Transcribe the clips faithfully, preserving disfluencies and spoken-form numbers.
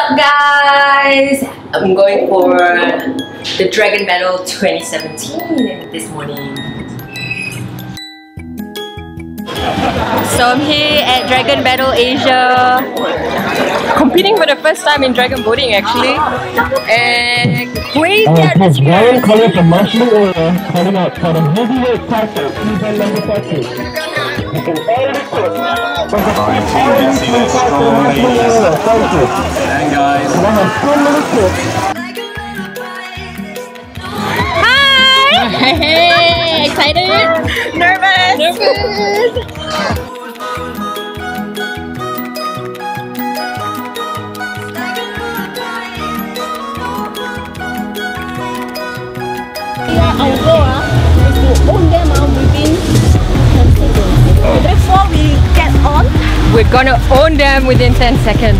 up, guys? I'm going for the Dragon Battle twenty seventeen this morning. So I'm here at Dragon Battle Asia, competing for the first time in dragon boating actually, and crazy uh, atmosphere. Ryan calling from Marshall Order, calling out for the heavyweight title, event number thirty. You can already put and guys. Hi! Hey, excited? Nervous? Nervous! Our goal uh, is to own them uh, within ten seconds. Before we get on, We're gonna own them within ten seconds.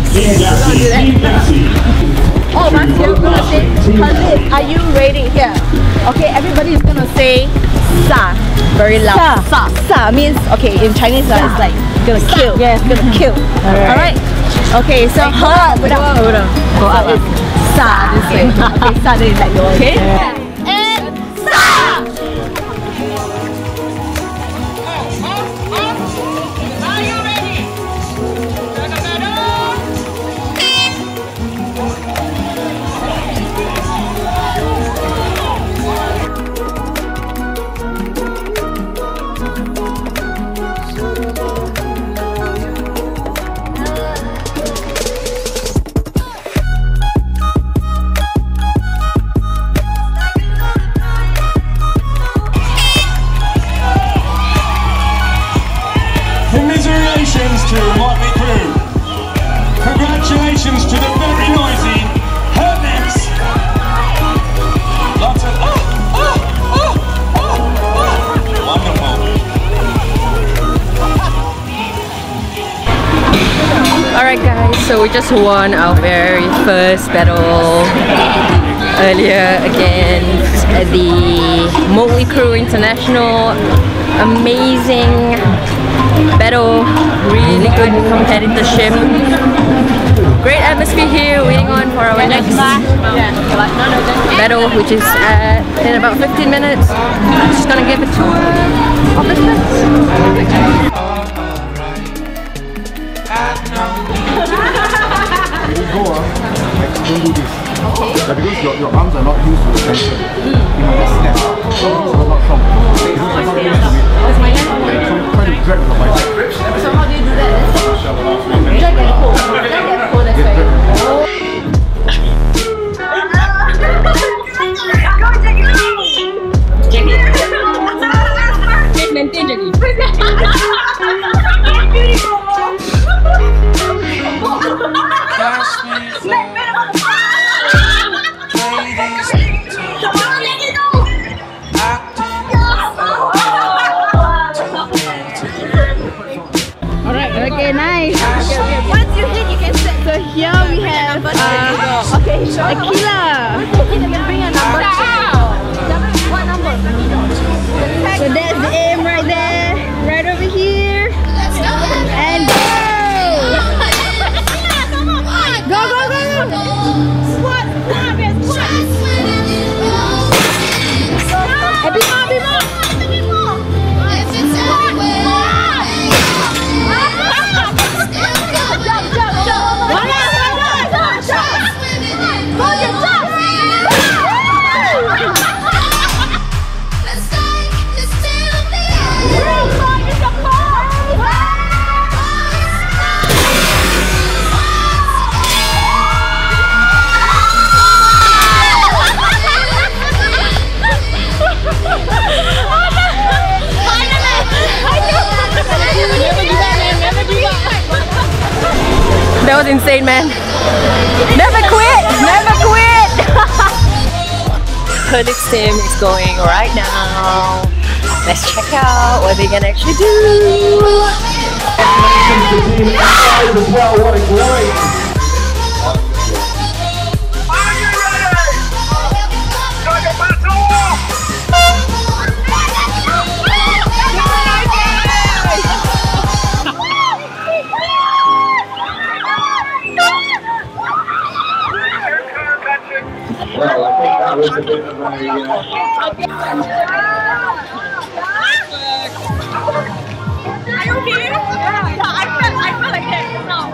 all of us here are gonna say, Khalid, are you ready here? Okay, everybody is gonna say Sa. Very loud. Sa. Sa means, okay, in Chinese uh, it's like gonna kill. Yes, gonna kill. Alright. Okay, so hold on, hold on, hold on. Go up. Sa this way. Okay, Sa then is like yours. Okay. Commiserations to Motley Crew. Congratulations to the very noisy herlifts. Lots of oh, oh, oh, oh, oh. Wonderful. Alright guys, so we just won our very first battle earlier against the Motley Crew International. Amazing battle, really good competitorship. Great atmosphere here, waiting on for our next battle, which is at, in about fifteen minutes. I'm just gonna give a tour of this place. Okay. But because your, your arms are not used to the tension, mm. you might snap. So it's not strong. It's not used to it. So try to drag your bicep. So how do you do that? Drag and pull. Drag and pull this way. Just maintain Jackie. Okay, nice. Once you hit, you can set. So here we have uh, okay, aqilah. You can bring a number. What number? So that's the aim right there, right over here. And go! Go, go, go, go! Squat, squat, squat. A bit more, a bit more. That was insane, man. Never quit! Never quit! Herlifts team is going right now. Let's check out what they can actually do. was a bit of a... Uh, Are you okay? Yeah, I felt, I felt like that just now.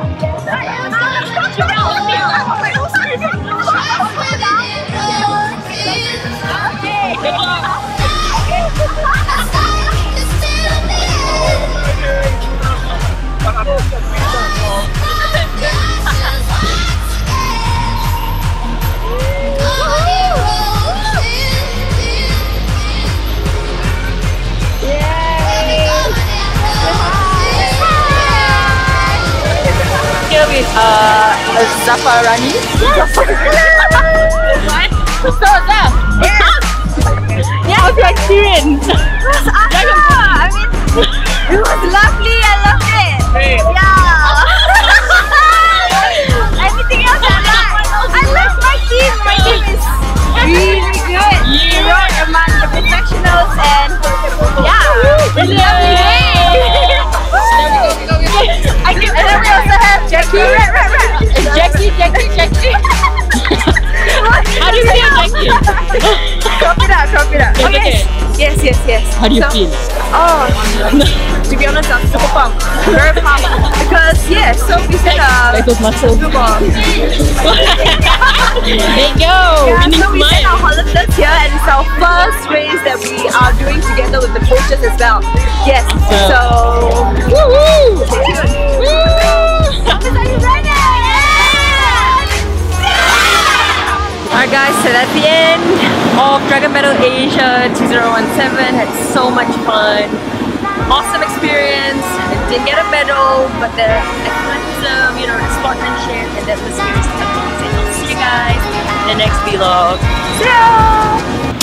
Okay, good job. Here with uh, Zafarani. What? So Zaf. Yeah. How's your experience? It was awesome. I mean, it was lovely. I loved it. Great. Yeah. Anything else I like? I love my team. My team is really good. We rode among the professionals and yeah, it's a lovely day. I can, and then we also have Jackie. Right, right, right. Jackie, Jackie, Jackie. How do you feel, Jackie? Crop it out, crop it out. It's Oh yes, okay. yes, yes, yes. How do you So- feel? Oh, to be honest, I'm super pumped. Very pumped because yeah, so we said uh, Like those muscles. super. There you go. Yeah, Winning so we sent our smile. herlifts here and it's our first race that we are doing together with the coaches as well. Yes, so Woo woo. stay tuned. Thomas, are you ready? Alright guys, so that's the end of Dragon Battle Asia twenty seventeen. Had so much fun. Awesome experience. I didn't get a medal, but the athleticism, you know, the sportsmanship and the atmosphere is amazing. I'll see you guys in the next vlog. See ya!